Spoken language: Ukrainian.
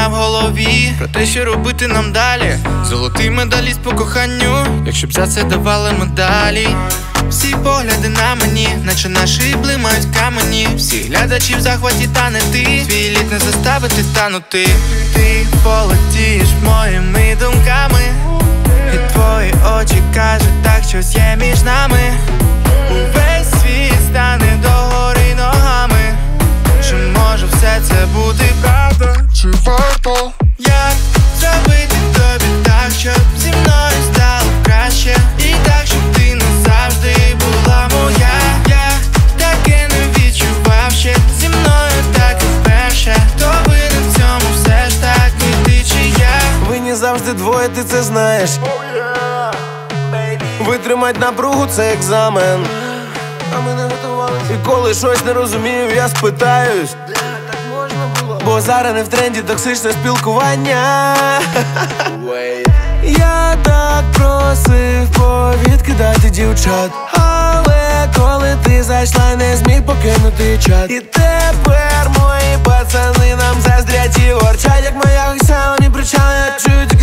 в голові про те, що робити нам далі. Золотий медаліст по коханню, якщо б за це давали медалі. Всі погляди на мені, наче наші блимають камені. Всі глядачі в захваті, та не ти. Твій лід не заставити танути. Ти полетієш моїми думками, і твої очі кажуть, так щось є між нами. Увесь світ стане догори ногами. Чи може все це бути правда? Чи варто? Як зробити тобі так, щоб зі мною стало краще? І так, щоб ти назавжди була моя. Я таке не відчував ще, зі мною так і вперше. То винен в цьому все ж так, не ти чи я. Ви не завжди двоє, ти це знаєш. Витримать напругу – це екзамен. А ми не готувалися. І коли щось не розумію, я спитаюсь. Бо зараз не в тренді токсичне спілкування. Я так просив повідкидати дівчат, але коли ти зайшла, не зміг покинути чат. І тепер мої пацани нам заздрять і ворчать, як моя Оксана, не причали, чують.